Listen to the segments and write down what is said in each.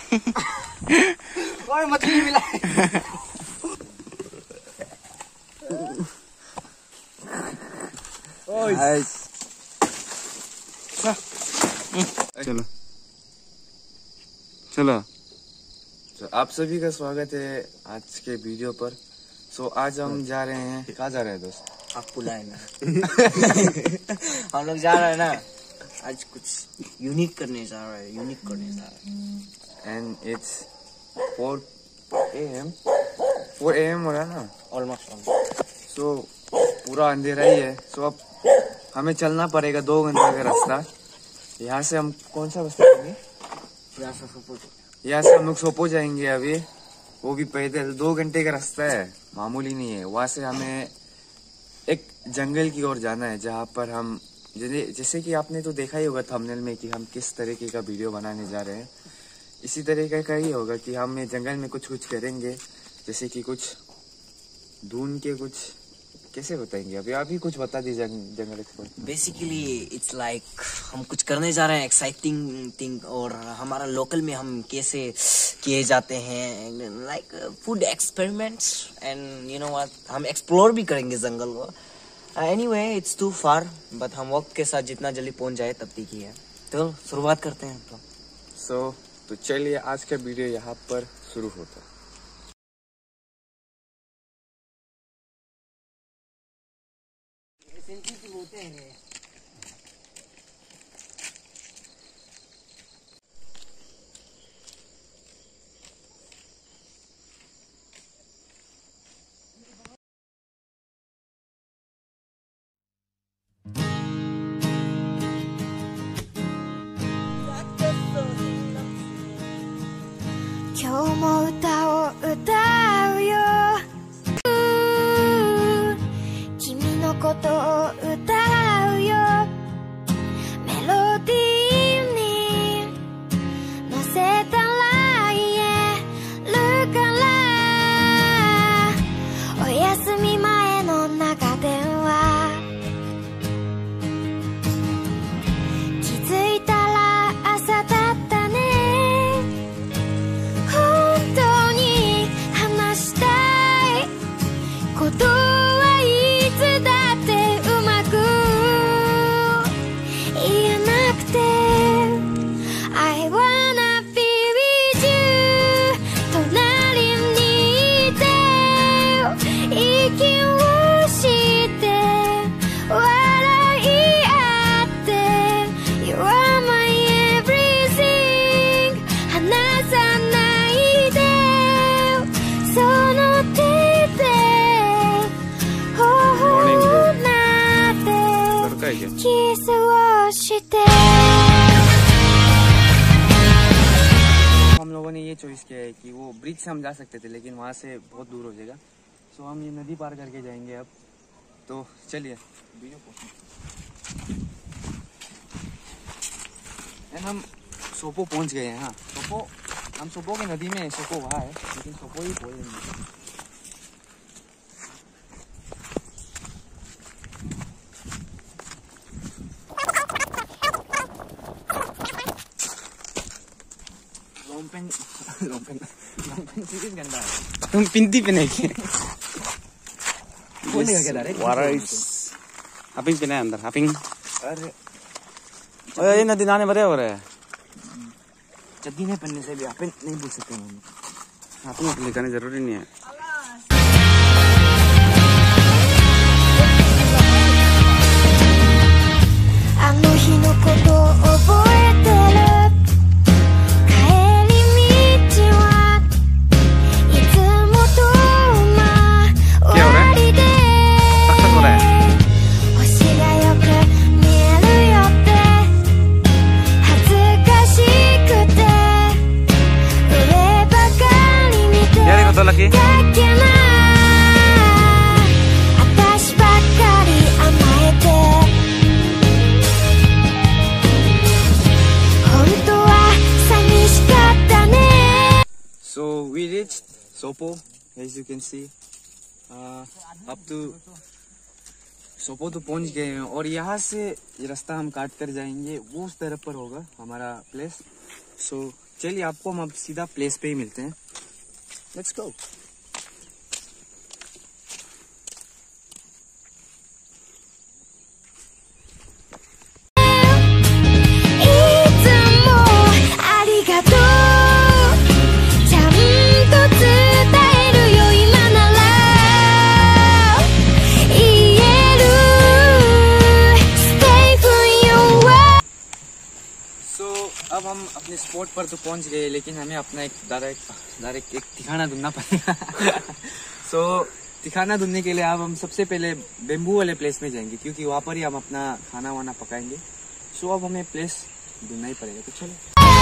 और मछली मिला चलो चलो। तो आप सभी का स्वागत है आज के वीडियो पर। आज हम जा रहे हैं, कहाँ जा रहे हैं दोस्त? आप बुलाए ना। हम लोग जा रहे हैं ना, आज कुछ यूनिक करने जा रहे हैं, एंड इट्स 4 AM हो रहा है ना ऑलमोस्ट। पूरा अंधेरा ही है। अब हमें चलना पड़ेगा 2 घंटे का रास्ता। यहाँ से हम कौन सा रास्ता जाएंगे? यहाँ से हम लोग सोपो जाएंगे अभी, वो भी पैदल। 2 घंटे का रास्ता है, मामूली नहीं है। वहाँ से हमें एक जंगल की ओर जाना है, जहाँ पर हम जैसे कि आपने तो देखा ही होगा थंबनेल में कि हम किस तरीके का वीडियो बनाने जा रहे हैं। इसी तरीके का ही होगा कि हम जंगल में कुछ करेंगे, जैसे कि कुछ ढूंढ के कुछ कैसे बताएंगे। अभी आप ही कुछ बता दीजिए जंगल एक्सप्लोर। बेसिकली इट्स लाइक हम कुछ करने जा रहे हैं एक्साइटिंग थिंग, और हमारा लोकल में हम कैसे किए जाते हैं, like food experiments and you know what, हम एक्सप्लोर भी करेंगे जंगल को। Anyway it's too far, but हम वक्त के साथ जितना जल्दी पहुंच जाए तब तक ही है। तो शुरुआत करते हैं तो चलिए आज का वीडियो यहाँ पर शुरू होता है। हम लोगों ने ये चॉइस किया है कि वो ब्रिज से हम जा सकते थे, लेकिन वहाँ से बहुत दूर हो जाएगा। हम ये नदी पार करके जाएंगे अब। तो चलिए हम सोपो पहुँच गए हैं। हाँ हम सोपो की नदी में, सोपो वहाँ है लेकिन सोपो ही बोल नहीं। तुम पिंती पे नहीं किए हापिंग पे नहीं अंदर हापिंग। अरे ये नदी नाने भरे हो रहे हैं, चड्डी नहीं पहनने से भी हापिंग नहीं बोल सकते हम। हापिंग लिखाने जरूरी नहीं है। We reached Sopo, as you can see. अब तो सोपो तो पहुंच गए हैं, और यहाँ से ये रास्ता हम काट कर जाएंगे, वो उस तरफ पर होगा हमारा प्लेस। चलिए आपको हम अब सीधा प्लेस पे ही मिलते हैं। Let's go. अब हम अपने स्पॉट पर तो पहुंच गए, लेकिन हमें अपना एक डायरेक्ट एक ठिकाना ढूंढना पड़ेगा। सो ठिकाना ढूंढने के लिए अब हम सबसे पहले बेम्बू वाले प्लेस में जाएंगे, क्योंकि वहाँ पर ही हम अपना खाना वाना पकाएंगे। सो अब हमें प्लेस ढूंढना ही पड़ेगा, तो चलो।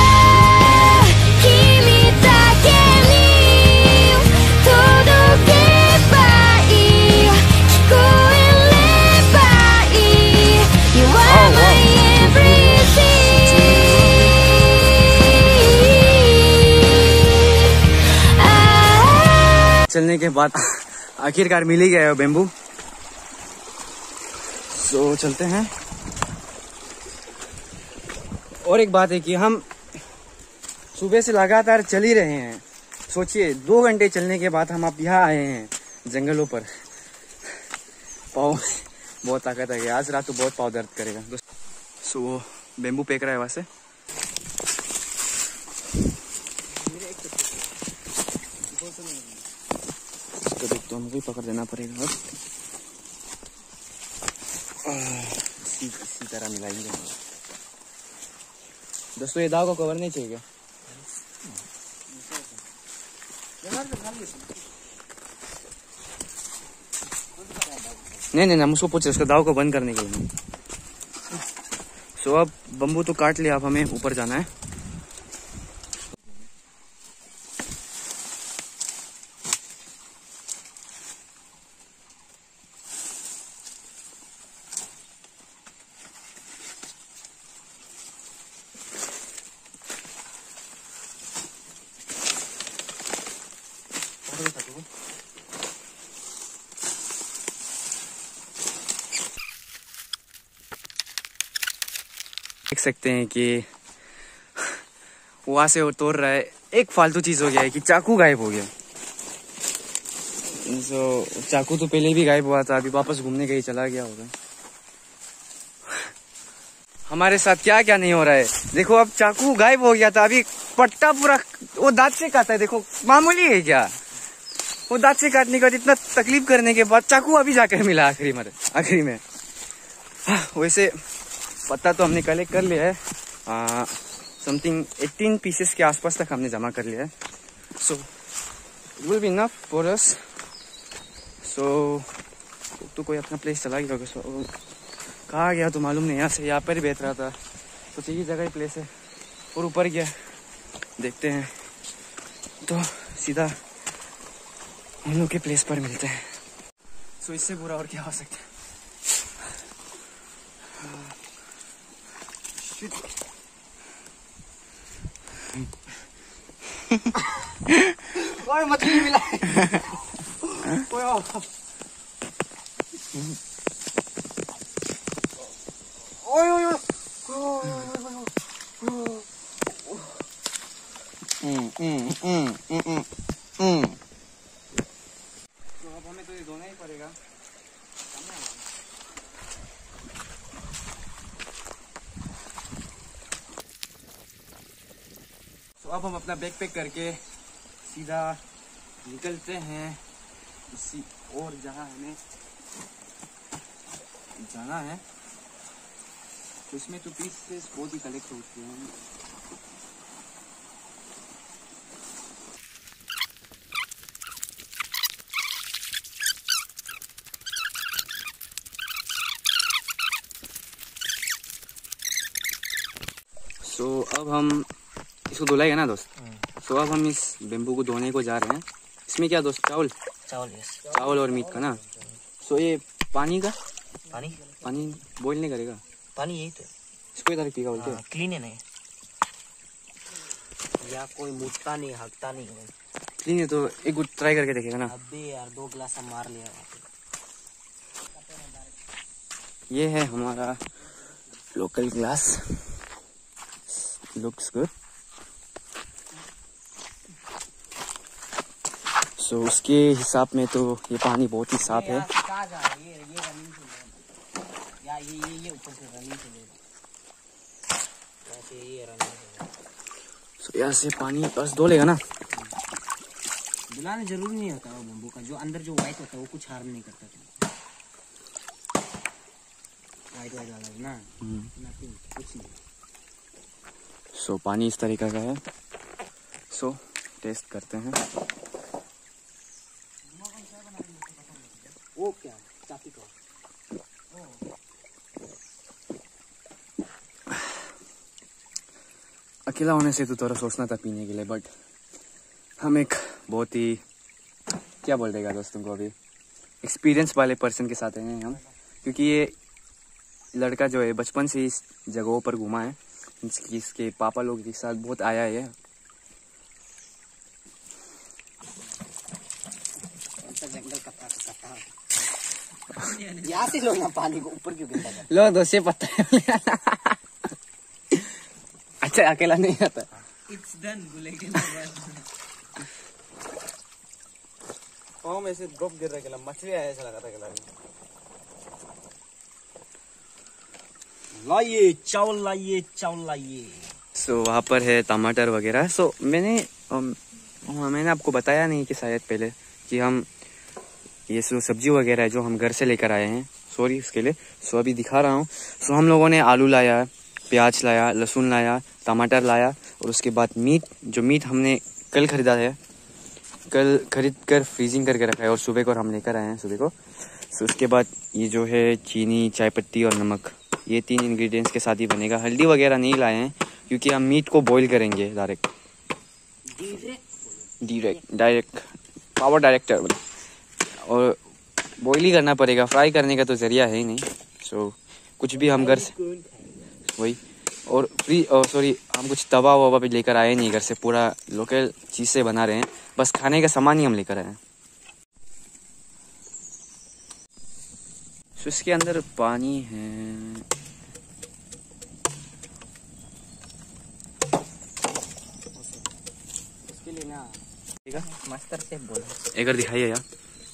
चलने के बाद आखिरकार मिल ही गया बेम्बू। सो चलते हैं। और एक बात है कि हम सुबह से लगातार चल ही रहे हैं। सोचिए 2 घंटे चलने के बाद हम अब यहाँ आए हैं जंगलों पर। पाँव बहुत ताकत है, आज रात तो बहुत पाँव दर्द करेगा। सो वो बेम्बू फेंक रहा है वहां से। तो हमको ही पकड़ देना पड़ेगा। अब इसी तरह मिलाएंगे दोस्तों। ये दाव को कवर नहीं चाहिए क्या? नहीं, हम उसको पूछे, उसका दाव को बंद करने के लिए। सो अब बम्बू तो काट लिया, अब हमें ऊपर जाना है। देख सकते हैं कि वहां से वो तोड़ रहा है। एक फालतू चीज हो गया है कि चाकू गायब हो गया। चाकू तो पहले भी गायब हुआ था, अभी वापस घूमने कहीं चला गया होगा। हमारे साथ क्या क्या नहीं हो रहा है देखो। अब चाकू गायब हो गया था, अभी पट्टा पूरा वो दांत से काटा है। देखो मामूली है क्या? वो दांत से काटने के बाद इतना तकलीफ करने के बाद चाकू अभी जाकर मिला आखिरी में। वैसे पत्ता तो हमने कलेक्ट कर लिया है। समथिंग 18 पीसेस के आसपास तक हमने जमा कर लिया है। So it will be enough for us. So तो कोई अपना प्लेस चला गया होगा। कहाँ गया तो मालूम नहीं। यहाँ पर ही बैठ रहा था, तो सही जगह ही प्लेस है। और ऊपर गया, देखते हैं तो सीधा हम लोग के प्लेस पर मिलते हैं। सो इससे बुरा और क्या हो सकता है। ओए मछली मिला है। ओए तो अब हमें तो ये धोना ही पड़ेगा। तो अब हम अपना बैग पैक करके सीधा निकलते हैं इसी और जहाँ हमें जाना है। तो इसमें तो पीसेस बहुत ही कलेक्ट होते हैं। सो अब हम इसको धुलाएगा ना दोस्त। सो अब हम इस बेम्बू को धोने को जा रहे हैं। इसमें क्या दोस्त? चावल और मीट का ना। सो ये पानी बॉईल नहीं करेगा? पानी यही तो इसको इधर पीगा बोलते हैं। क्लीन है नहीं, या कोई मुटता नहीं, हकता नहीं। क्लीन है तो एक गुड ट्राई करके देखेगा ना। अबे यार 2 गिलास हम मार लिया। ये है हमारा local glass. Looks good. So उसके हिसाब में तो ये पानी बहुत ही साफ है। सो यहाँ से पानी बस धो लेगा ना। बुलाना जरूरी नहीं होता वो बम्बू का, जो अंदर जो व्हाइट होता है वो कुछ हार्म नहीं करता। व्हाइट वाला ना, कुछ नहीं। सो पानी इस तरीका का है। सो टेस्ट करते हैं। वो क्या चापी का अकेला होने से तो थोड़ा सोचना था पीने के लिए, बट हम एक बहुत ही क्या बोल देगा दोस्तों को, अभी एक्सपीरियंस वाले पर्सन के साथ हैं हम, क्योंकि ये लड़का जो है बचपन से इस जगहों पर घुमा है, इसके पापा लोग के साथ बहुत आया है। जंगल कट्टा यहाँ से लो ना, पानी को ऊपर क्यों गिरता है? लो दोस्त पता है। अच्छा अकेला नहीं आता। It's done, बोलेंगे पाँव में से ड्रॉप गिर रहा है, मछली आया ऐसा लगा था अकेला। लाइए चावल, लाइए चावल, लाइए। सो वहाँ पर है टमाटर वगैरह। सो मैंने आपको बताया नहीं कि शायद पहले कि हम ये सब्जी वगैरह है जो हम घर से लेकर आए हैं, सॉरी उसके लिए। सो अभी दिखा रहा हूँ। सो हम लोगों ने आलू लाया, प्याज लाया, लहसुन लाया, टमाटर लाया, और उसके बाद मीट हमने कल खरीदा है, कल खरीद कर फ्रीजिंग करके रखा है, और सुबह को हम लेकर आए हैं सुबह को। सो उसके बाद ये जो है चीनी, चाय पत्ती और नमक, ये 3 इंग्रेडिएंट्स के साथ ही बनेगा। हल्दी वगैरह नहीं लाए हैं क्योंकि हम मीट को बॉईल करेंगे डायरेक्ट पावर डायरेक्टर, और बॉईल ही करना पड़ेगा, फ्राई करने का तो जरिया है ही नहीं। सो कुछ भी हम घर से वही, और हम कुछ तवा ववा भी लेकर आए नहीं घर से, पूरा लोकल चीज़ से बना रहे हैं, बस खाने का सामान ही हम लेकर आए हैं। सो इसके अंदर पानी है। मास्टर से बोला एक बार दिखाइए यार।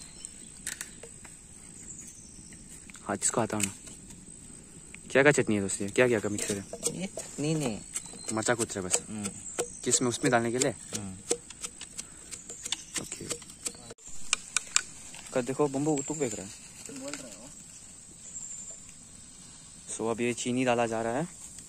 हाँ जिसको आता हूँ ना। क्या चटनी है दोस्तों, क्या का मिक्सर है? ये चटनी नहीं, मचा कुछ है बस। किस में, उसमें डालने के लिए? ओके। कर देखो बम्बू तू देख रहा है। बोल रहे हो। सो अब ये चीनी डाला जा रहा है।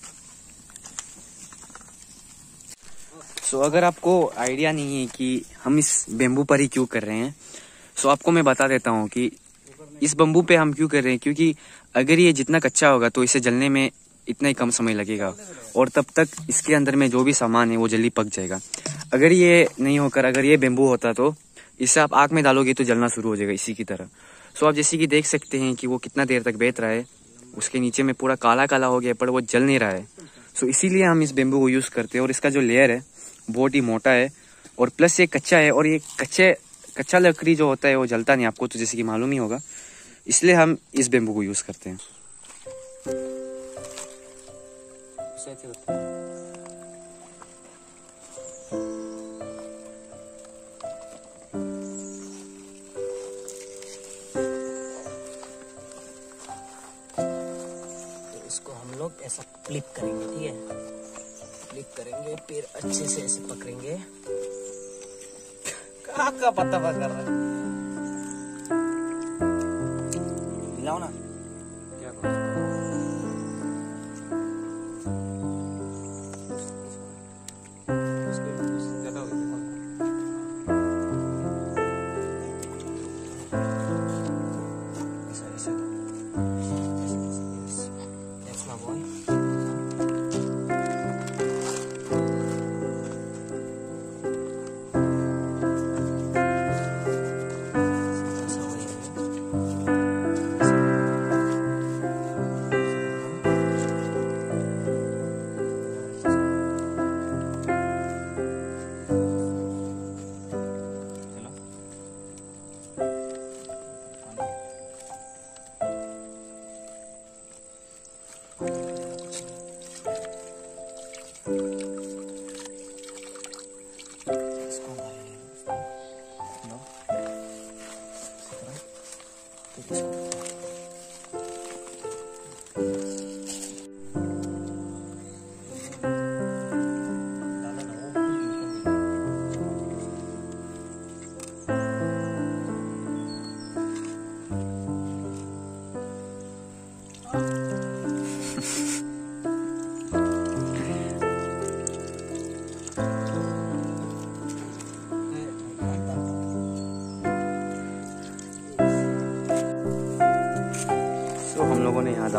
सो अगर आपको आइडिया नहीं है कि हम इस बेम्बू पर ही क्यों कर रहे हैं, सो आपको मैं बता देता हूँ कि इस बम्बू पे हम क्यों कर रहे हैं। क्योंकि अगर ये जितना कच्चा होगा तो इसे जलने में इतना ही कम समय लगेगा, और तब तक इसके अंदर में जो भी सामान है वो जल्दी पक जाएगा। अगर ये नहीं होकर अगर ये बेम्बू होता तो इसे आप आग में डालोगे तो जलना शुरू हो जाएगा इसी की तरह। सो आप जैसे कि देख सकते हैं कि वो कितना देर तक बैठ रहा है, उसके नीचे में पूरा काला काला हो गया पर वो जल नहीं रहा है। सो इसीलिए हम इस बेम्बू को यूज़ करते हैं, और इसका जो लेयर है बहुत ही मोटा है, और प्लस ये कच्चा है, और ये कच्चा लकड़ी जो होता है वो जलता नहीं, आपको तो जैसे कि मालूम ही होगा, इसलिए हम इस बेम्बू को यूज़ करते हैं। तो इसको हम लोग ऐसा फ्लिप करेंगे, ठीक है? फ्लिप करेंगे, फिर अच्छे से ऐसे पकड़ेंगे। कहाँ का पता कर रहा है? मिलाओ ना। क्या That's my boy.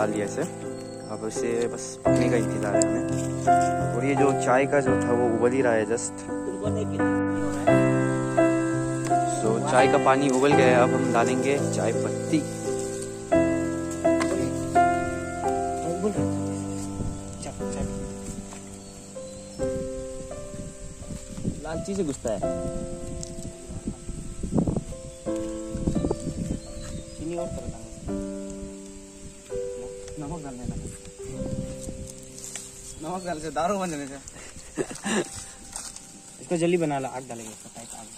डाल दिया इसे। अब इसे बस पकने का इंतजार है हमें। और ये जो चाय का जो था वो उबल ही रहा है जस्ट। तो चाय का पानी उबल गया है, अब हम डालेंगे चाय पत्ती। लालची से घुसता है। चीनी और कर नमक डाल देना। नमक डाल से दारू बनने से। इसको जल्दी बना ला, आग डालेंगे इसका पैक आग।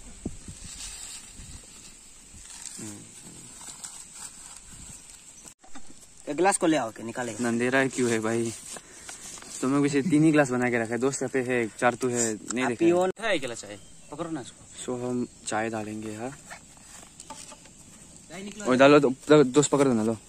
एक गिलास को ले आओ के निकाले। अंधेरा क्यों है भाई? तुम लोग इसे 3 ही गिलास बना के रखा है। 2 सफे है, 4 तो है, नहीं देखा है। है अकेला चाय पकड़ो ना इसको। सो हम चाय डालेंगे यार। और डालो तो दोस्त पकड़ दो ना। लो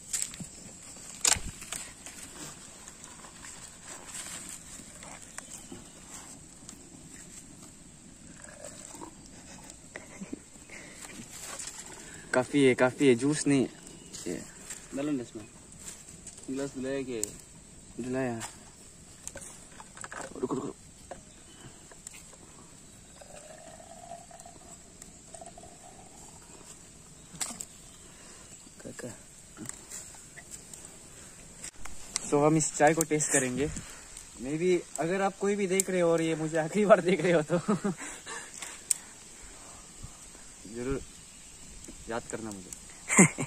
काफी है जूस नहीं डालो ना इसमें। गिलास दिलाया के दिलाया। रुको रुको। तो हम इस चाय को टेस्ट करेंगे। मे बी अगर आप कोई भी देख रहे हो और ये मुझे आखिरी बार देख रहे हो तो जरूर याद करना मुझे।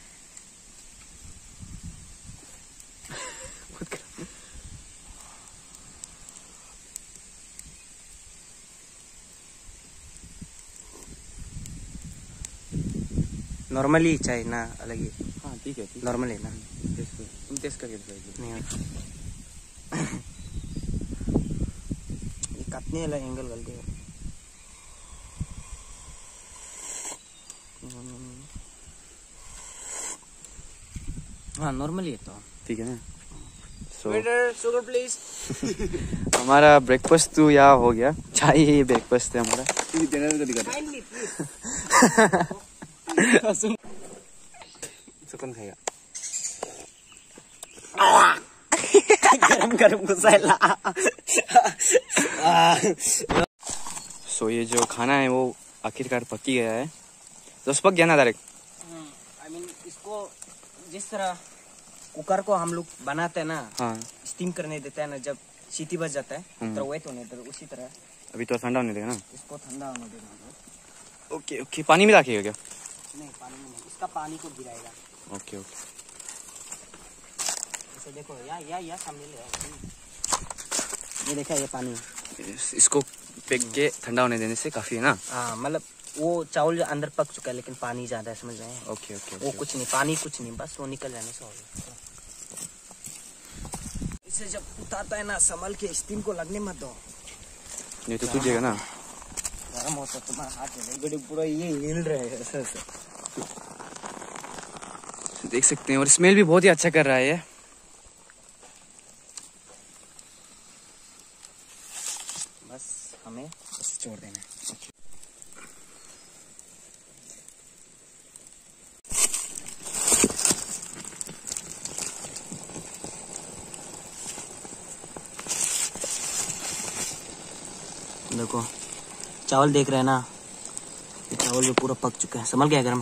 नॉर्मली चाय ना अलग ही। हाँ ठीक है नॉर्मल है ना। तुम टेस्ट करके बताइए। नहीं कितने अलग एंगल गलती है। हाँ नॉर्मली है तो ठीक है ना। So sugar please. हमारा ब्रेकफास्ट तो यहाँ हो गया। चाय ही ब्रेकफास्ट है हमारा। सुकून खाएगा। गरम गरम गुस्सा। सो ये जो खाना है वो आखिरकार पक ही गया है। तो पक गया ना डायरेक्ट। आई मीन इसको जिस तरह कुकर को हम लोग बनाते हैं ना। हाँ स्टीम करने देते हैं ना, जब सीटी बज जाता है तो वेट होने देते, उसी तरह अभी तो ठंडा होने देगा ना। इसको ठंडा होने देना। Okay okay. पानी में रखिएगा क्या? नहीं पानी में नहीं, इसका पानी को गिराएगा। Okay okay. इसे देखो या सामने ले आओ। ये देखा ये पानी। इसको फेंक के ठंडा होने देने से काफी है ना। हाँ मतलब वो चावल अंदर पक चुका है लेकिन पानी ज्यादा है, समझ रहे हैं। Okay okay. वो कुछ नहीं, पानी कुछ नहीं, बस वो निकल जाने से हो गया। इसे जब उतारता है ना संभल के, स्टीम को लगने मत दो, नहीं तो तुझेगा ना। गरम होता तुम्हारा हाथ में पूरा ये हिल रहा है ऐसे। देख सकते हैं और स्मेल भी बहुत ही अच्छा कर रहा है ये। बस हमें बस छोड़ देना है। देखो चावल देख रहे हैं ना, ये चावल भी पूरा पक चुका है, संभल गया घर में।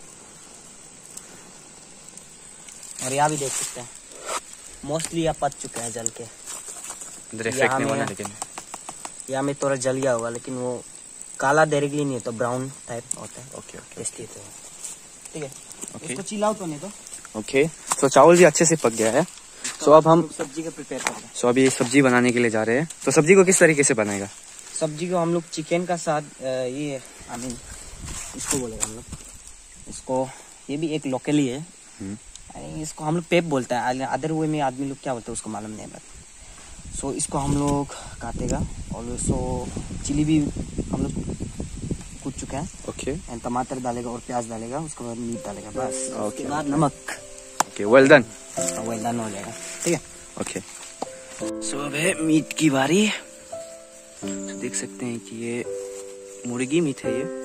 और यहाँ भी देख सकते हैं मोस्टली यहाँ पक चुका है जल के। इफेक्ट नहीं होना लेकिन यहाँ में थोड़ा जल गया होगा, लेकिन वो काला डायरेक्टली नहीं तो ब्राउन टाइप होता है। ओके ओके टेस्टी तो ठीक है। ओके इसको चिल्लाओ तो नहीं तो। ओके। तो चावल भी अच्छे से पक गया है। सो अब हम सब्जी का प्रिपेयर कर रहे हैं। सो अभी सब्जी बनाने के लिए जा रहे हैं। तो सब्जी को किस तरीके से बनाएगा? सब्जी को हम लोग चिकन का साथ ये आई मीन इसको बोलेगा हम लोग, इसको ये भी एक लोकली है। इसको हम लोग पेप बोलता है, अदर वे में आदमी लोग क्या बोलते हैं उसको मालूम नहीं है। सो इसको हम लोग काटेगा और सो चिली भी हम लोग कूट चुका है। ओके एंड टमाटर डालेगा और प्याज डालेगा, उसके बाद मीट डालेगा बस। Okay. उसके बाद नमक। Okay well done. Well done हो जाएगा, ठीक है। ओके। सो अब है मीट की बारी। तो देख सकते हैं कि ये मुर्गी मीट है ये।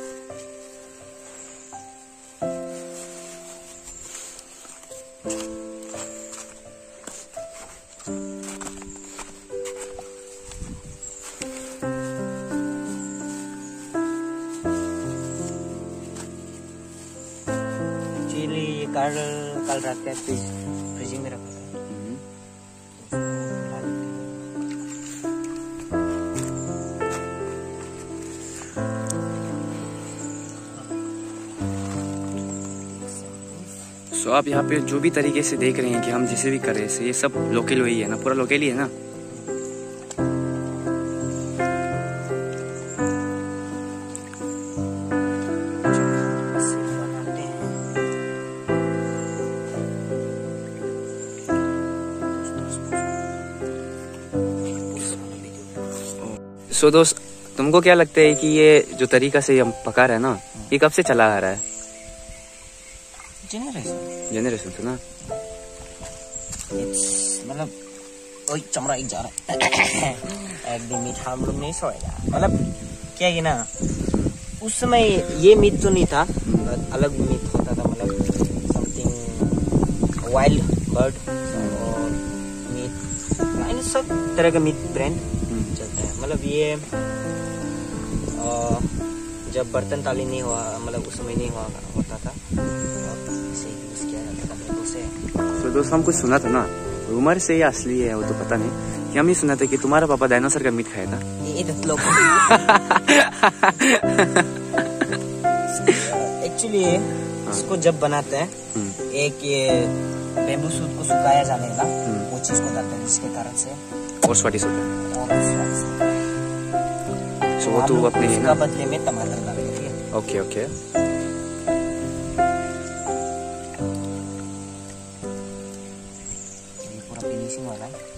कल रात का फ्रिजिंग में रखा था। सो आप यहाँ पे जो भी तरीके से देख रहे हैं कि हम जैसे भी कर रहे हैं, ये सब लोकल वही है ना, पूरा लोकल ही है ना। सो दोस्त, तुमको क्या लगता है कि ये जो तरीका से हम पका रहे हैं ना, ये कब से चला आ रहा है? जनरेशन से ना। मतलब ओए चमड़ा एक जा रहा है। एक दिन मीट हम लोग नहीं सोएगा। मतलब क्या है ना, उस समय ये मीट तो नहीं था, अलग मीट होता था। मतलब समथिंग वाइल्ड बर्ड और मीट, सब तरह का मीट ब्रांड चलता है। मतलब ये जब बर्तन ताली नहीं हुआ, मतलब उस समय नहीं हुआ होता था, इसे यूज किया जाता था मेरे से। तो दोस्त, हम कुछ सुना था ना, रूमर से या असली है वो तो पता नहीं, कि हम ये सुना था कि तुम्हारा पापा डायनासोर का मीट खाया था। ये लोग एक्चुअली इसको जब बनाते हैं, एक ये बेम्बू सूट को सुखाया जाने ना, वो चीज को डालते हैं, जिसके कारण से और स्वादिष्ट होता है। और स्वादिष्ट होता है। सो वो तो अपने ही ना, बदले में टमाटर डालेंगे। Okay okay. ये पूरा फिनिशिंग वाला है।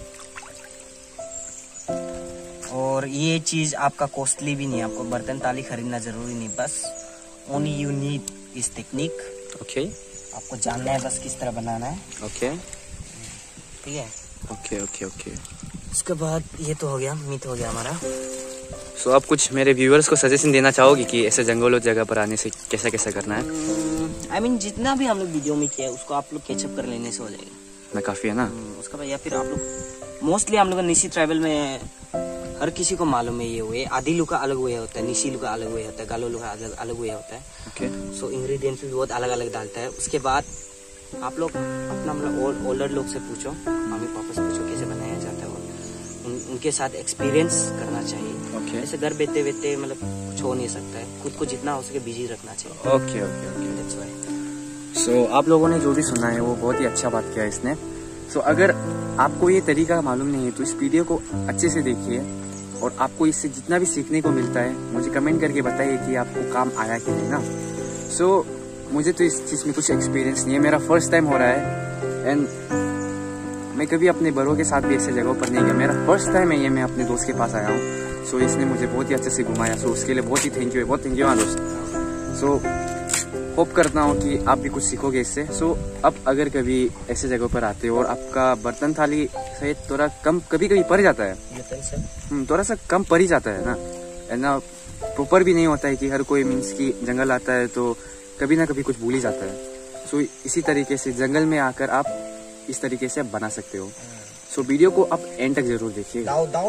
और ये चीज आपका कॉस्टली भी नहीं है, आपको बर्तन ताली खरीदना जरूरी नहीं, बस only you need this technique. Okay, आपको जानना है बस किस तरह बनाना है। ओके, ठीक है। Okay okay okay. उसके बाद ये तो हो गया, मीट हो गया हमारा। सो आप कुछ मेरे व्यूअर्स को सजेशन देना चाहोगे कि ऐसे जंगलों जगह पर आने से कैसा कैसा करना है? I mean, जितना भी हम लोग वीडियो में किया है उसको आप लोग कैचअप कर लेने से हो जाएगा ना, काफी है ना। उसका बाद या फिर आप लोग मोस्टली हम लोग निशी ट्राइबल में हर किसी को मालूम है ये वे, आदि लुका अलग वे होता है, निशी लुका अलग वे होता है, गालो लुका अलग वे होता है। ओके। सो इंग्रेडिएंट्स भी बहुत अलग अलग डालता है। उसके बाद आप लोग अपना मतलब ओल्डर लोग से पूछो, मम्मी पापा से पूछो कैसे बनाया जाता है, उनके साथ एक्सपीरियंस करना चाहिए। ओके। ऐसे घर बैठे बैठे मतलब कुछ हो नहीं सकता है, खुद को जितना हो सके बिजी रखना चाहिए। Okay okay okay. सो आप लोगों ने जो भी सुना है वो बहुत ही अच्छा बात किया इसने। सो अगर आपको ये तरीका मालूम नहीं है तो इस वीडियो को अच्छे से देखिए, और आपको इससे जितना भी सीखने को मिलता है मुझे कमेंट करके बताइए कि आपको काम आया कि नहीं ना। सो मुझे तो इस चीज़ में कुछ एक्सपीरियंस नहीं है, मेरा फर्स्ट टाइम हो रहा है, एंड मैं कभी अपने बड़ों के साथ भी ऐसे जगहों पर नहीं गया, मेरा फर्स्ट टाइम है ये, मैं अपने दोस्त के पास आया हूँ। सो इसने मुझे बहुत ही अच्छे से घुमाया, सो उसके लिए बहुत ही थैंक यू, बहुत थैंक यू हाँ दोस्त। सो होप करता हूँ कि आप भी कुछ सीखोगे इससे। सो अब अगर कभी ऐसे जगहों पर आते हो और आपका बर्तन थाली शायद थोड़ा कम कभी कभी पड़ जाता है, थोड़ा सा कम पड़ ही जाता है ना प्रॉपर भी नहीं होता है कि हर कोई मीन्स की जंगल आता है तो कभी ना कभी कुछ भूल ही जाता है। सो इसी तरीके से जंगल में आकर आप इस तरीके से बना सकते हो। सो वीडियो को आप एंड तक जरूर देखिए।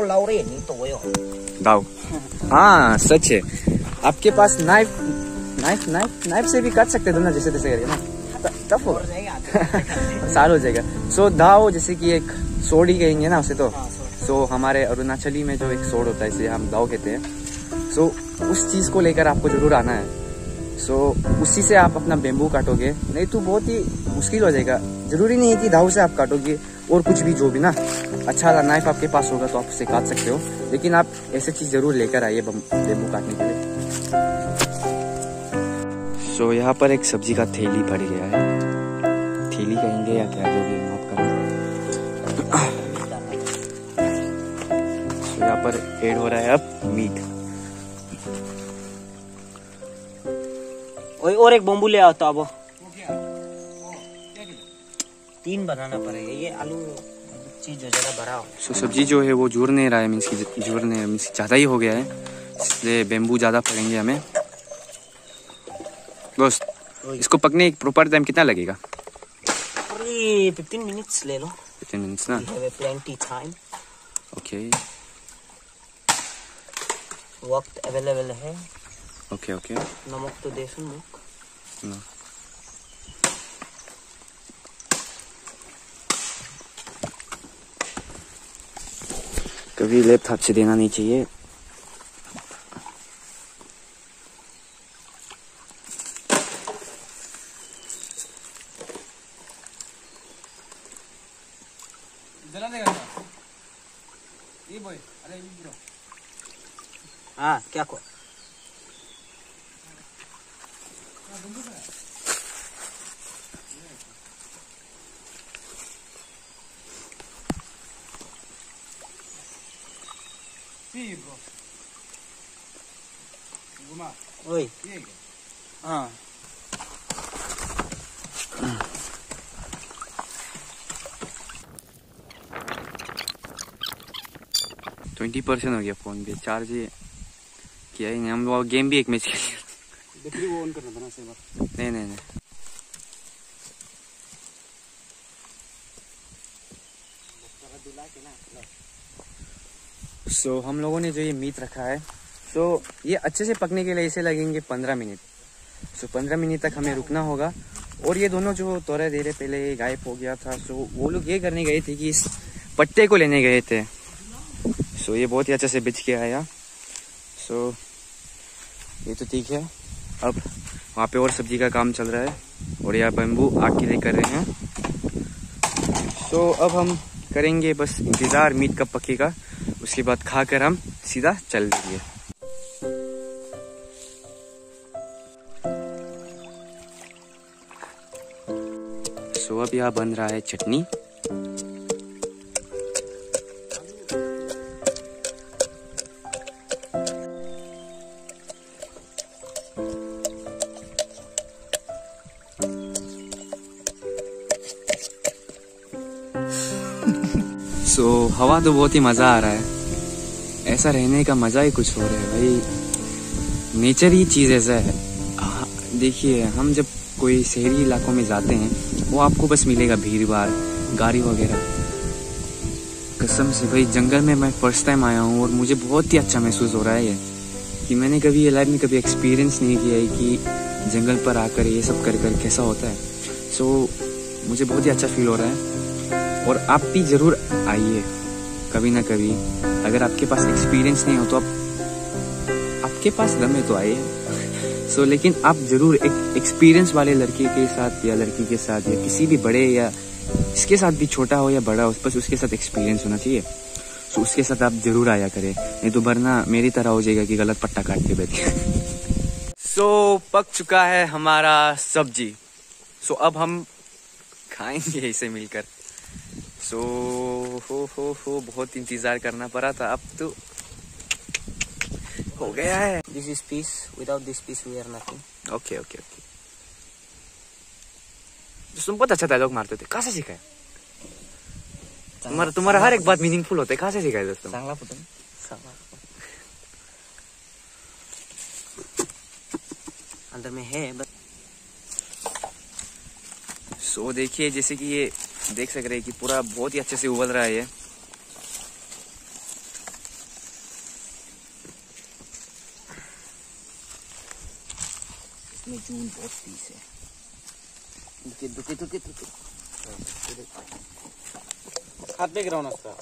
दाव, हाँ सच है, आपके पास नाइफ से भी काट सकते थे ना, जैसे तैसे करके ना, टफ हो साल हो जाएगा। सो दाव जैसे कि एक सोड ही कहेंगे ना उसे तो। सो हमारे अरुणाचली में जो एक सोड होता है इसे हम दाव कहते हैं। सो उस चीज को लेकर आपको जरूर आना है। सो उसी से आप अपना बेम्बू काटोगे, नहीं तो बहुत ही मुश्किल हो जाएगा। जरूरी नहीं है कि दाव से आप काटोगे, और कुछ भी जो भी ना अच्छा नाइफ आपके पास होगा तो आप उससे काट सकते हो, लेकिन आप ऐसे चीज जरूर लेकर आइए बेम्बू काटने के लिए। सो यहाँ पर एक सब्जी का थैली पड़ गया है, थैली कहेंगे या क्या जो भी आपका। सो यहाँ पर ऐड हो रहा है अब मीट। और एक बम्बू ले आओ तो अब 3 बनाना पड़ेगा, ये आलू चीज जो जरा भरा हो। सो सब्जी जो है वो जुड़ नहीं रहा है, मीन्स ज़्यादा ही हो गया है, इसलिए बेम्बू ज़्यादा पड़ेंगे हमें। दोस्त, इसको पकने एक प्रॉपर टाइम कितना लगेगा? 15 मिनट्स ले लो। 15 मिनट्स ना। Plenty time. ओके, वक्त अवेलेबल है। Okay okay. नमक तो देसन मुक। कभी लेफ्ट हाथ से देना नहीं चाहिए। हाँ क्या को ओए हाँ 20% हो गया फोन भी, चार्ज किया ही नहीं। हम लोग गेम भी एक मैच खेले। बैटरी वो ऑन करना था ना सही बात। नहीं सो हम लोगों ने जो ये मीट रखा है, सो ये अच्छे से पकने के लिए इसे लगेंगे 15 मिनट। सो 15 मिनट तक हमें रुकना होगा। और ये दोनों जो थोड़ा देर पहले गायब हो गया था, सो वो लोग ये करने गए थे कि इस पट्टे को लेने गए थे। सो ये बहुत ही अच्छे से बिछ के आया। सो ये तो ठीक है। अब वहाँ पे और सब्जी का काम चल रहा है और यहाँ बम्बू आग के लिए कर रहे हैं। सो अब हम करेंगे बस इंतज़ार मीट कब पकेगा, उसके बाद खाकर हम सीधा चल देंगे। सो अब यहाँ बन रहा है चटनी। सो हवा तो बहुत ही मज़ा आ रहा है। ऐसा रहने का मज़ा ही कुछ हो रहा है भाई। नेचर ही चीज़ ऐसा है। देखिए हम जब कोई शहरी इलाकों में जाते हैं वो आपको बस मिलेगा भीड़ भाड़, गाड़ी वगैरह। कसम से भाई जंगल में मैं फर्स्ट टाइम आया हूँ और मुझे बहुत ही अच्छा महसूस हो रहा है ये, कि मैंने कभी ये लाइफ में कभी एक्सपीरियंस नहीं किया है कि जंगल पर आकर ये सब कर कर कैसा होता है। सो मुझे बहुत ही अच्छा फील हो रहा है। और आप भी ज़रूर आइए कभी ना कभी। अगर आपके पास एक्सपीरियंस नहीं हो तो आपके पास दम है तो आइए। सो लेकिन आप ज़रूर एक एक्सपीरियंस वाले लड़के के साथ या लड़की के साथ या किसी भी बड़े या इसके साथ भी, छोटा हो या बड़ा हो, बस उसके साथ एक्सपीरियंस होना चाहिए। सो उसके साथ आप ज़रूर आया करें, नहीं तो वरना मेरी तरह हो जाएगा कि गलत पट्टा काट के बैठिए। सो पक चुका है हमारा सब्जी। सो अब हम खाएंगे इसे मिलकर। सो हो बहुत इंतजार करना पड़ा था, अब तो हो गया है। This is piece, without this piece we are nothing. Okay okay okay. तुम बहुत अच्छा डायलॉग मारते थे, कहाँ से सीखा है? तुम्हारा हर एक बात मीनिंगफुल होता है, कहाँ से सीखा है दोस्तों? चांगला पुतन चांगला अंदर में है बस। सो देखिए जैसे कि ये देख सक रहे हैं कि पूरा बहुत ही अच्छे से उबल रहा है ये। इसमें जून बहुत पीस है। दुके हाथ पे गिराओ ना उसका।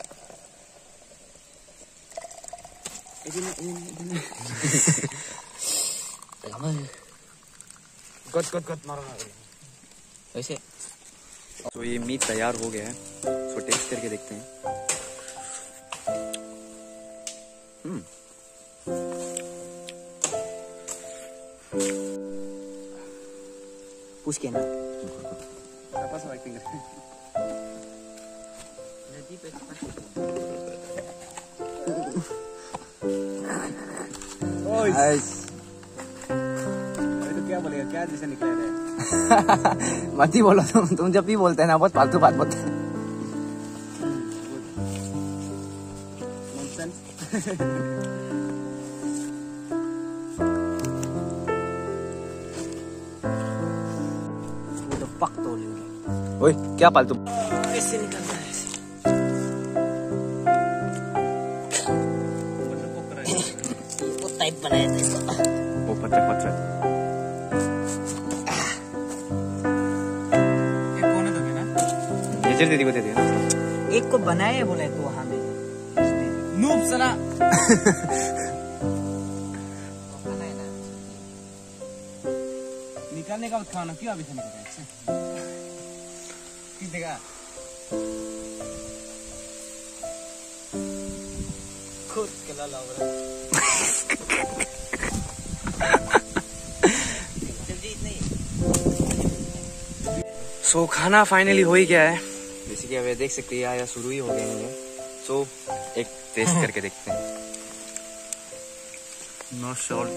गट मारो ना वैसे। तो ये मीट तैयार हो गया है, तो टेस्ट करके देखते हैं। पूछ के ना नदी पे तो क्या बोलेगा, क्या जैसे निकले रहे। मत ही बोलो तुम जब भी बोलते हैं ना बहुत फालतू बात बोलते हैं। वो तो पक तो लेंगे। ओए क्या फालतू? ऐसे निकलता है ऐसे। वो टाइप बनाया था इसको। वो पत्थर एक कोने तो ना दे दिया ना। एक को बनाए बोले तो हमें sana. निकालने का खाना क्यों अभी से निकल रहा है? किस देगा? खुद कला लाओ रहा। जल्दी नहीं। सो खाना फाइनली हो ही गया है, जैसे कि अब ये देख सकते हैं या शुरू ही हो गए हैं। सो एक टेस्ट करके देखते हैं। No salt.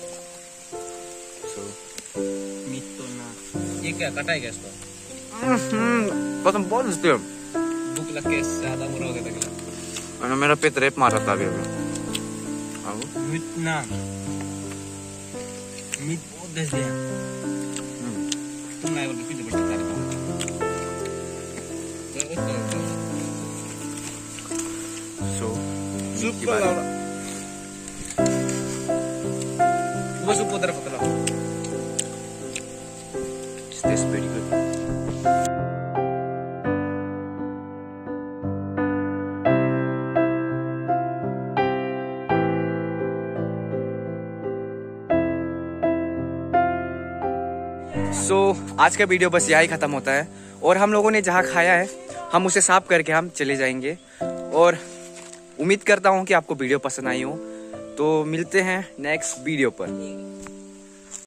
सो मीट तो ना। ये क्या कटा है क्या इसको? कसम बहुत मस्त है। भूख लग के ज्यादा बुरा हो गया था। और मेरा पेट रेप मार रहा था अभी। मीट ना। मीट बहुत दस दिया। तुम ना बोल के पीछे बैठ जा। सो सूप को लाओ। वो सूप उधर पकड़ लो। It tastes very good. सो आज का वीडियो बस यही खत्म होता है, और हम लोगों ने जहाँ खाया है हम उसे साफ करके हम चले जाएंगे। और उम्मीद करता हूँ कि आपको वीडियो पसंद आई हो। तो मिलते हैं नेक्स्ट वीडियो पर।